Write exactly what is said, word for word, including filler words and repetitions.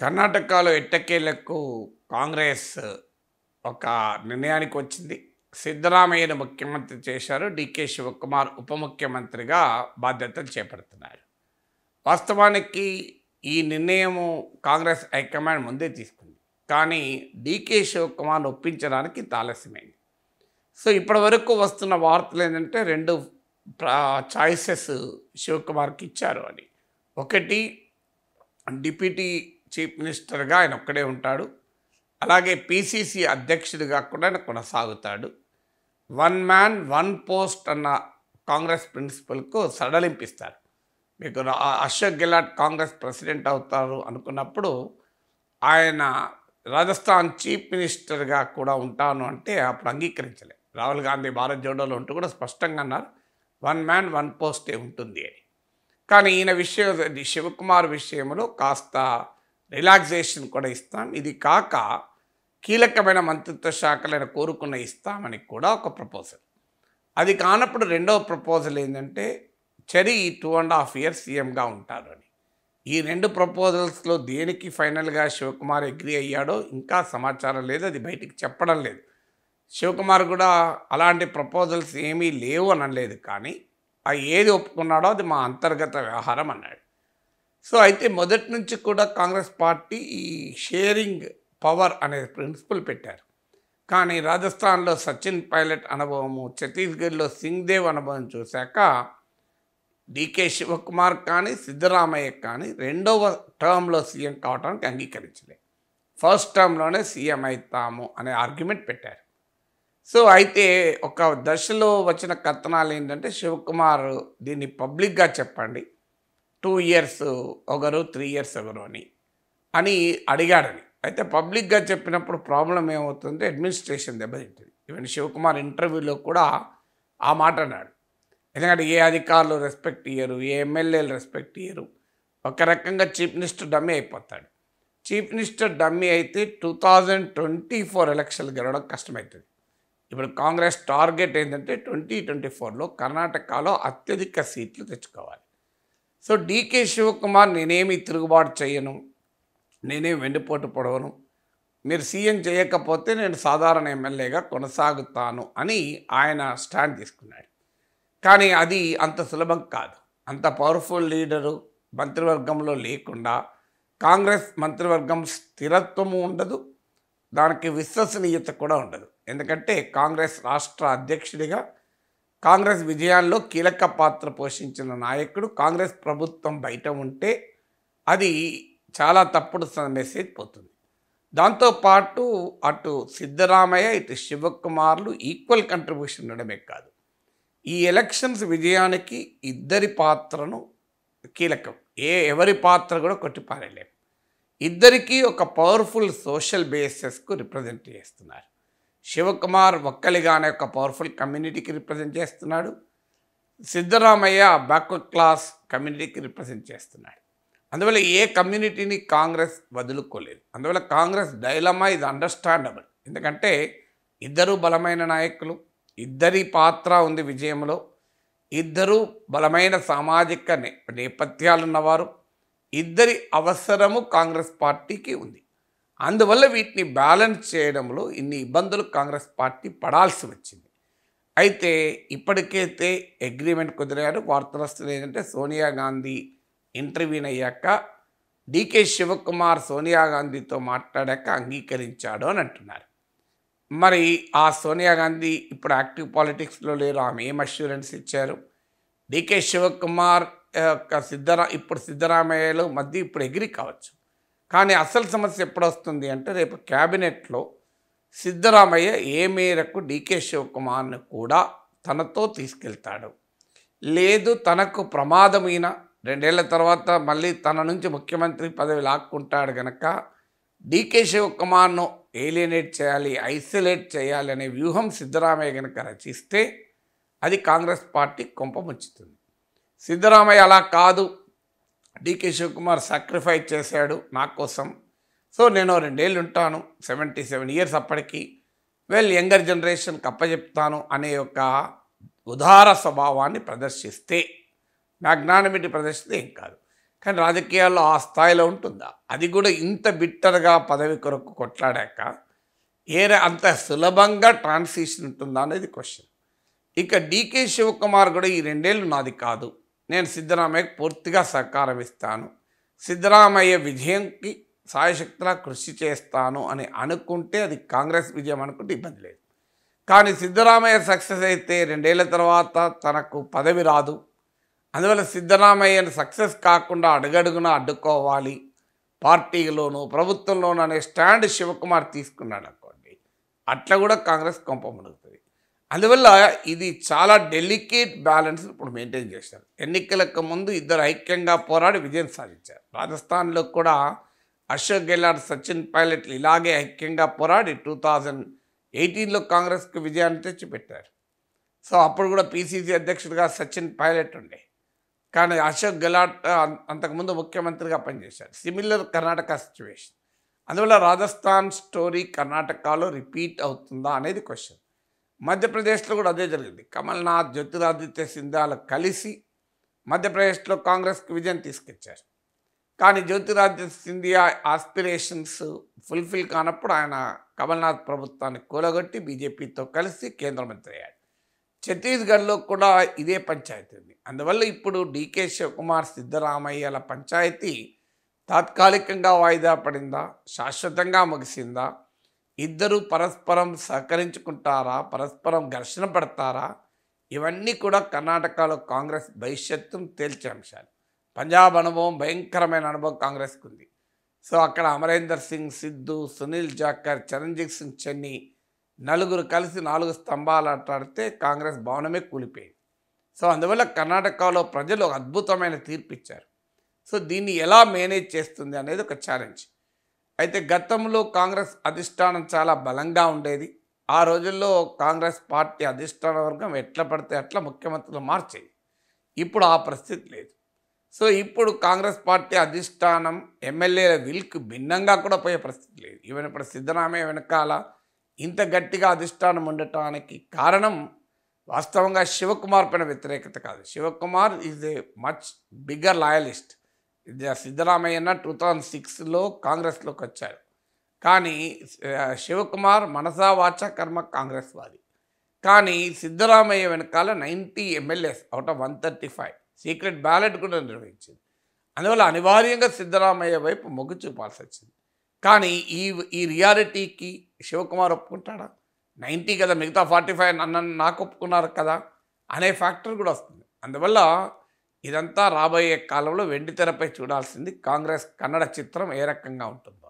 కర్ణాటకలో ఎట్టకేలకు కాంగ్రెస్ ఒక నిర్ణయానికి వచ్చింది. సిద్దరామయ్యను ముఖ్యమంత్రి చేశారు. డీకే శివకుమార్ ఉప ముఖ్యమంత్రిగా బాధ్యతలు చేపడుతున్నారు. వాస్తవానికి ఈ నిర్ణయము కాంగ్రెస్ హైకమాండ్ ముందే తీసుకుంది. కానీ డీకే శివకుమార్ను ఒప్పించడానికి ఆలస్యమైంది. సో ఇప్పటి వరకు వస్తున్న వార్తలు ఏంటంటే రెండు చాయిసెస్ శివకుమార్కి ఇచ్చారు అని. ఒకటి డిప్యూటీ చీఫ్ మినిస్టర్గా ఆయన ఒక్కడే ఉంటాడు. అలాగే పీసీసీ అధ్యక్షుడిగా కూడా ఆయన కొనసాగుతాడు. వన్ మ్యాన్ వన్ పోస్ట్ అన్న కాంగ్రెస్ ప్రిన్సిపల్కు సడలింపిస్తారు. మీకు అశోక్ గెహ్లాట్ కాంగ్రెస్ ప్రెసిడెంట్ అవుతారు అనుకున్నప్పుడు ఆయన రాజస్థాన్ చీఫ్ మినిస్టర్గా కూడా ఉంటాను అంటే అప్పుడు అంగీకరించలే. రాహుల్ గాంధీ భారత్ జోడోలో ఉంటూ కూడా స్పష్టంగా అన్నారు వన్ మ్యాన్ వన్ పోస్టే ఉంటుంది అని. కానీ ఈయన విషయం శివకుమార్ విషయంలో కాస్త రిలాక్సేషన్ కూడా ఇస్తాం, ఇది కాక కీలకమైన మంత్రిత్వ శాఖలను కోరుకున్న ఇస్తామని కూడా ఒక ప్రపోజల్. అది కానప్పుడు రెండవ ప్రపోజల్ ఏంటంటే చరి టూ అండ్ హాఫ్ ఇయర్స్ సీఎంగా ఉంటారు అని. ఈ రెండు ప్రపోజల్స్లో దేనికి ఫైనల్గా శివకుమార్ అగ్రీ అయ్యాడో ఇంకా సమాచారం లేదు, అది బయటికి చెప్పడం లేదు. శివకుమార్ కూడా అలాంటి ప్రపోజల్స్ ఏమీ లేవు అనలేదు, కానీ ఆ ఏది ఒప్పుకున్నాడో అది మా అంతర్గత వ్యవహారం అన్నాడు. సో అయితే మొదటి నుంచి కూడా కాంగ్రెస్ పార్టీ ఈ షేరింగ్ పవర్ అనే ప్రిన్సిపల్ పెట్టారు. కానీ రాజస్థాన్లో సచిన్ పైలట్ అనుభవము, ఛత్తీస్గఢ్లో సింగ్దేవ్ అనుభవం చూశాక డీకే శివకుమార్ కానీ సిద్దరామయ్య కానీ రెండవ టర్మ్లో సీఎం కావడానికి అంగీకరించలేదు. ఫస్ట్ టర్మ్లోనే సీఎం అవుతాము అనే ఆర్గ్యుమెంట్ పెట్టారు. సో అయితే ఒక దశలో వచ్చిన కథనాలు ఏంటంటే శివకుమార్ దీన్ని పబ్లిక్గా చెప్పండి, టూ ఇయర్స్ ఒకరు త్రీ ఇయర్స్ ఒకరు అని అని అడిగాడని. అయితే పబ్లిక్గా చెప్పినప్పుడు ప్రాబ్లం ఏమవుతుందంటే అడ్మినిస్ట్రేషన్ దెబ్బతింటుంది. ఈవెన్ శివకుమార్ ఇంటర్వ్యూలో కూడా ఆ మాట అన్నాడు. ఎందుకంటే ఏ అధికారులు రెస్పెక్ట్ ఇయ్యరు, ఏ ఎమ్మెల్యేలు రెస్పెక్ట్ ఇయ్యరు. ఒక రకంగా చీఫ్ మినిస్టర్ డమ్మీ అయిపోతాడు. చీఫ్ మినిస్టర్ డమ్మీ అయితే టూ థౌజండ్ ట్వంటీ ఫోర్ ఎలక్షన్లు గెలవడం కష్టమవుతుంది. ఇప్పుడు కాంగ్రెస్ టార్గెట్ ఏంటంటే ట్వంటీ ట్వంటీ ఫోర్లో కర్ణాటకలో అత్యధిక సీట్లు తెచ్చుకోవాలి. సో డీకే శివకుమార్ నేనేమి తిరుగుబాటు చేయను, నేనేమి వెండిపోటు పొడవను, మీరు సీఎం చేయకపోతే నేను సాధారణ ఎమ్మెల్యేగా కొనసాగుతాను అని ఆయన స్టాండ్ తీసుకున్నాడు. కానీ అది అంత సులభం కాదు. అంత పవర్ఫుల్ లీడరు మంత్రివర్గంలో లేకుండా కాంగ్రెస్ మంత్రివర్గం స్థిరత్వము ఉండదు, దానికి విశ్వసనీయత కూడా ఉండదు. ఎందుకంటే కాంగ్రెస్ రాష్ట్ర అధ్యక్షుడిగా కాంగ్రెస్ విజయాల్లో కీలక పాత్ర పోషించిన నాయకుడు కాంగ్రెస్ ప్రభుత్వం బయట ఉంటే అది చాలా తప్పుడు మెసేజ్ పోతుంది. దాంతోపాటు అటు సిద్దరామయ్య ఇటు శివకుమార్లు ఈక్వల్ కంట్రిబ్యూషన్ ఉండడమే కాదు, ఈ ఎలక్షన్స్ విజయానికి ఇద్దరి పాత్రను కీలకం. ఏ ఎవరి పాత్ర కూడా కొట్టిపారేయలేము. ఇద్దరికీ ఒక పవర్ఫుల్ సోషల్ బేసెస్కు రిప్రజెంట్ చేస్తున్నారు. శివకుమార్ ఒక్కలిగానే ఒక పవర్ఫుల్ కమ్యూనిటీకి రిప్రజెంట్ చేస్తున్నాడు. సిద్దరామయ్య బ్యాక్వర్డ్ క్లాస్ కమ్యూనిటీకి రిప్రజెంట్ చేస్తున్నాడు. అందువల్ల ఏ కమ్యూనిటీని కాంగ్రెస్ వదులుకోలేదు. అందువల్ల కాంగ్రెస్ డైలమా ఇది అండర్స్టాండబుల్. ఎందుకంటే ఇద్దరు బలమైన నాయకులు, ఇద్దరి పాత్ర ఉంది విజయంలో, ఇద్దరు బలమైన సామాజిక నే నేపథ్యాలున్నవారు, ఇద్దరి అవసరము కాంగ్రెస్ పార్టీకి ఉంది. అందువల్ల వీటిని బ్యాలెన్స్ చేయడంలో ఇన్ని ఇబ్బందులు కాంగ్రెస్ పార్టీ పడాల్సి వచ్చింది. అయితే ఇప్పటికైతే అగ్రిమెంట్ కుదిరారు. వార్తలు వస్తుంది ఏంటంటే సోనియా గాంధీ ఇంటర్వ్యూన్ అయ్యాక డీకే శివకుమార్ సోనియా గాంధీతో మాట్లాడాక అంగీకరించాడు అని అంటున్నారు. మరి ఆ సోనియా గాంధీ ఇప్పుడు యాక్టివ్ పాలిటిక్స్లో లేరు, ఆమె ఏం అష్యూరెన్స్ ఇచ్చారు? డీకే శివకుమార్ సిద్ధరా ఇప్పుడు సిద్దరామయ్యలో మధ్య ఇప్పుడు ఎగిరి కావచ్చు, కానీ అసలు సమస్య ఎప్పుడు వస్తుంది అంటే రేపు క్యాబినెట్లో సిద్దరామయ్య ఏ మేరకు డీకే శివకుమార్ను కూడా తనతో తీసుకెళ్తాడు, లేదు తనకు ప్రమాదమైన రెండేళ్ల తర్వాత మళ్ళీ తన నుంచి ముఖ్యమంత్రి పదవి లాక్కుంటాడు కనుక డీకే శివకుమార్ను ఏలియనేట్ చేయాలి, ఐసోలేట్ చేయాలి అనే వ్యూహం సిద్దరామయ్య కనుక రచిస్తే అది కాంగ్రెస్ పార్టీ కొంపముచ్చుతుంది. సిద్దరామయ్య అలా కాదు, డీకే శివకుమార్ సాక్రిఫైస్ చేశాడు నా కోసం, సో నేను రెండేళ్ళు ఉంటాను, సెవెంటీ సెవెన్ ఇయర్స్ అప్పటికి, వెల్ యంగర్ జనరేషన్కి అప్పచెప్తాను అనే ఒక ఉదార స్వభావాన్ని ప్రదర్శిస్తే, మ్యాగ్నానిమిటీ ప్రదర్శిస్తే ఏం కాదు. కానీ రాజకీయాల్లో ఆ స్థాయిలో ఉంటుందా? అది కూడా ఇంత బిట్టర్గా పదవి కొరకు కొట్లాడాక ఏ ర- అంత సులభంగా ట్రాన్సిషన్ ఉంటుందా అనేది క్వశ్చన్. ఇక డీకే శివకుమార్ కూడా ఈ రెండేళ్ళు నాది కాదు, నేను సిద్ధరామయ్యకు పూర్తిగా సహకారం ఇస్తాను, సిద్ధరామయ్య విజయంకి సాయశక్తిలా కృషి చేస్తాను అని అనుకుంటే అది కాంగ్రెస్ విజయం అనుకుంటే ఇబ్బంది లేదు. కానీ సిద్ధరామయ్య సక్సెస్ అయితే రెండేళ్ల తర్వాత తనకు పదవి రాదు, అందువల్ల సిద్ధరామయ్యను సక్సెస్ కాకుండా అడుగడుగున అడ్డుకోవాలి పార్టీలోను ప్రభుత్వంలోను అనే స్టాండ్ శివకుమార్ తీసుకున్నాడు అనుకోండి, అట్లా కూడా కాంగ్రెస్ కొంప మునుగుతుంది. అందువల్ల ఇది చాలా డెలికేట్ బ్యాలెన్స్ ఇప్పుడు మెయింటైన్ చేశారు. ఎన్నికలకు ముందు ఇద్దరు ఐక్యంగా పోరాడి విజయం సాధించారు. రాజస్థాన్లో కూడా అశోక్ గెహ్లాట్, సచిన్ పైలట్లు ఇలాగే ఐక్యంగా పోరాడి టూ థౌజండ్ ఎయిటీన్లో కాంగ్రెస్కి విజయాన్ని తెచ్చిపెట్టారు. సో అప్పుడు కూడా పీసీసీ అధ్యక్షుడిగా సచిన్ పైలట్ ఉండే, కానీ అశోక్ గెహ్లాట్ అం- అంతకుముందు ముఖ్యమంత్రిగా పనిచేశారు. Similar Karnataka situation. అందువల్ల రాజస్థాన్ స్టోరీ కర్ణాటకలో రిపీట్ అవుతుందా అనేది క్వశ్చన్. మధ్యప్రదేశ్లో కూడా అదే జరిగింది. కమల్నాథ్, జ్యోతిరాదిత్య సింధియాలు కలిసి మధ్యప్రదేశ్లో కాంగ్రెస్కి విజయం తీసుకొచ్చారు. కానీ జ్యోతిరాదిత్య సింధియా ఆస్పిరేషన్స్ ఫుల్ఫిల్ కానప్పుడు ఆయన కమల్నాథ్ ప్రభుత్వాన్ని కూలగొట్టి బీజేపీతో కలిసి కేంద్ర మంత్రి అయ్యాడు. ఛత్తీస్గఢ్లో కూడా ఇదే పంచాయతీ ఉంది. అందువల్ల ఇప్పుడు డీకే శివకుమార్, సిద్ధరామయ్యల పంచాయతీ తాత్కాలికంగా వాయిదా పడిందా, శాశ్వతంగా ముగిసిందా, ఇద్దరు పరస్పరం సహకరించుకుంటారా, పరస్పరం ఘర్షణ పడతారా, ఇవన్నీ కూడా కర్ణాటకలో కాంగ్రెస్ భవిష్యత్తును తేల్చే అంశాలు. పంజాబ్ అనుభవం భయంకరమైన అనుభవం కాంగ్రెస్కు ఉంది. సో అక్కడ అమరేందర్ సింగ్, సిద్ధు, సునీల్ జాకర్, చరణ్జీత్ సింగ్ చెన్నీ నలుగురు కలిసి నాలుగు స్తంభాలు ఆటాడితే కాంగ్రెస్ భవనమే కూలిపోయింది. సో అందువల్ల కర్ణాటకలో ప్రజలు ఒక అద్భుతమైన తీర్పు ఇచ్చారు. సో దీన్ని ఎలా మేనేజ్ చేస్తుంది అనేది ఒక ఛాలెంజ్. అయితే గతంలో కాంగ్రెస్ అధిష్టానం చాలా బలంగా ఉండేది. ఆ రోజుల్లో కాంగ్రెస్ పార్టీ అధిష్టాన వర్గం ఎట్లా పడితే అట్లా ముఖ్యమంత్రులు మార్చేది. ఇప్పుడు ఆ పరిస్థితి లేదు. సో ఇప్పుడు కాంగ్రెస్ పార్టీ అధిష్టానం ఎమ్మెల్యేల విల్కు భిన్నంగా కూడా పోయే పరిస్థితి లేదు. ఈవెన్ ఇప్పుడు సిద్ధరామయ్య వెనకాల ఇంత గట్టిగా అధిష్టానం ఉండటానికి కారణం వాస్తవంగా శివకుమార్ పైన వ్యతిరేకత కాదు. Shivakumar is a much bigger loyalist. Siddaramaiah two thousand సిక్స్లో కాంగ్రెస్లోకి వచ్చారు, కానీ ఆ, శివకుమార్ మనసా వాచ కర్మ కాంగ్రెస్ వాది. కానీ సిద్ధరామయ్య వెనకాల ninety MLAs out of one thirty five secret ballot కూడా నిర్వహించింది. అందువల్ల అనివార్యంగా సిద్ధరామయ్య వైపు మొగ్గు చూపాల్సి వచ్చింది. కానీ ఈ ఈ రియాలిటీకి శివకుమార్ ఒప్పుకుంటాడా? నైంటీ కదా, మిగతా ఫార్టీ ఫైవ్ నన్ను నాకు ఒప్పుకున్నారు కదా అనే ఫ్యాక్టర్ కూడా వస్తుంది. అందువల్ల ఇదంతా రాబోయే కాలంలో వెండితెరపై చూడాల్సింది కాంగ్రెస్ కన్నడ చిత్రం ఏ రకంగా ఉంటుందో.